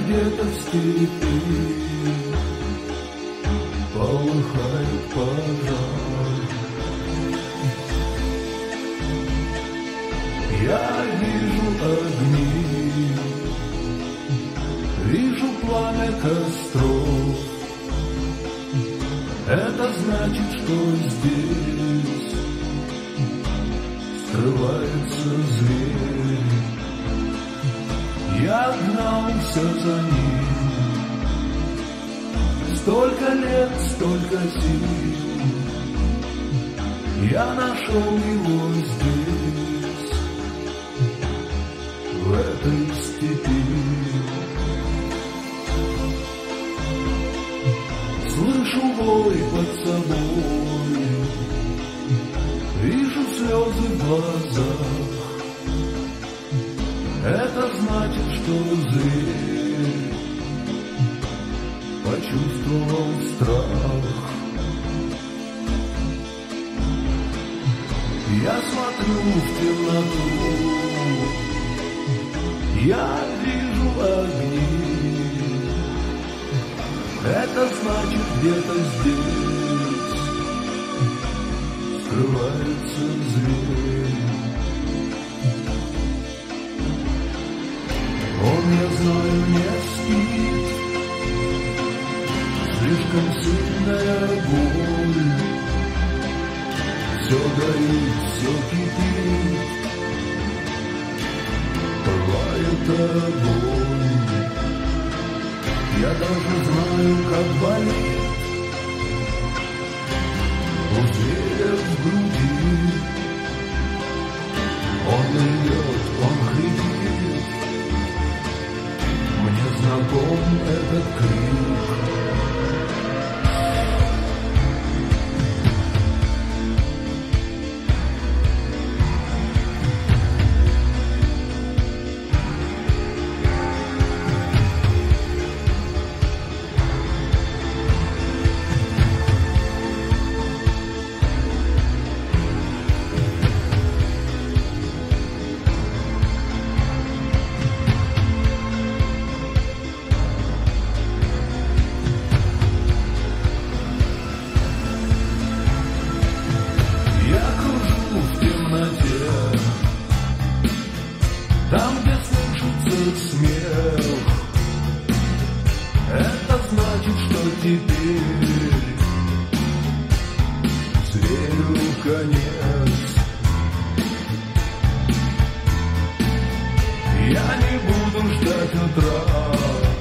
где-то в степи полыхает пожар. Я вижу огни, вижу пламя костров. Это значит, что здесь скрывается зверь. Я гнался за ним, столько лет, столько сил. Я нашел его здесь, в этой степи. Слышу вой под собой, вижу слезы в глазах. Это значит, что зверь почувствовал страх. Я смотрю в темноту, я вижу огни. Это значит, где-то здесь скрывается зверь. Он, я знаю, не спит, слишком сильная боль. Все горит, все кипит, пылает огонь. Я даже знаю, как болит у зверя в груди. Он ревет, он хрипит, мне знаком этот крик. Там, где слышится смех, это значит, что теперь зверю конец. Я не буду ждать утра,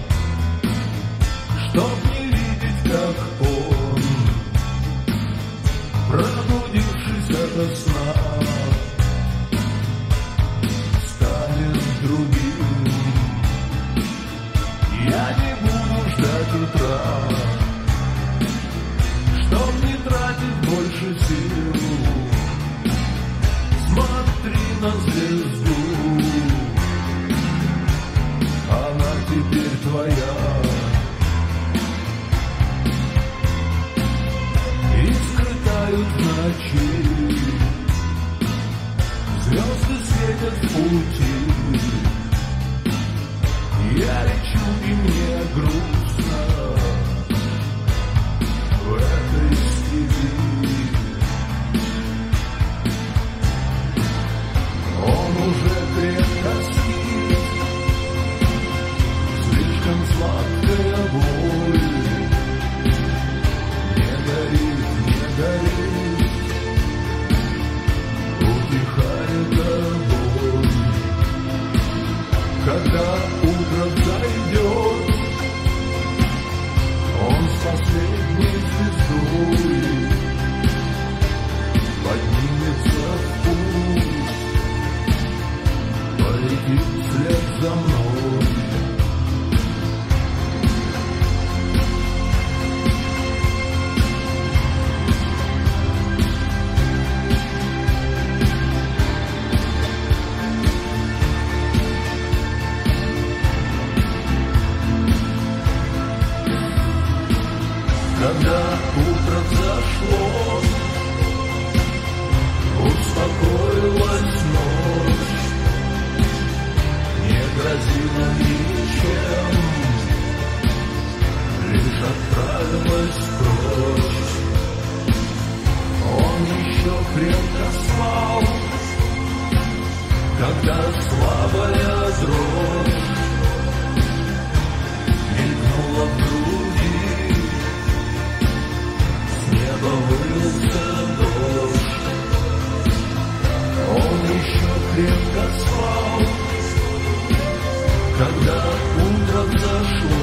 чтоб не видеть, как он, пробудившись ото сна, другим. Я не буду ждать утра, чтоб не тратить больше сил. Смотри на звезду, она теперь твоя. И скрытают в ночи, звезды светят в пути. Я лечу, и мне грустно в этой степи. Он уже крепко спит, слишком сладкая боль. Не горит, не горит, утихает огонь. Когда утро взойдет, он с последней звездой поднимется в путь, полетит вслед за мной. Когда утро взошло, успокоилась ночь, не грозила ничем реальность прочь. Он еще крепко спал, когда слабая дрожь мелькнула в груди, с неба вылился дождь. Он еще крепко спал, когда утро зашло.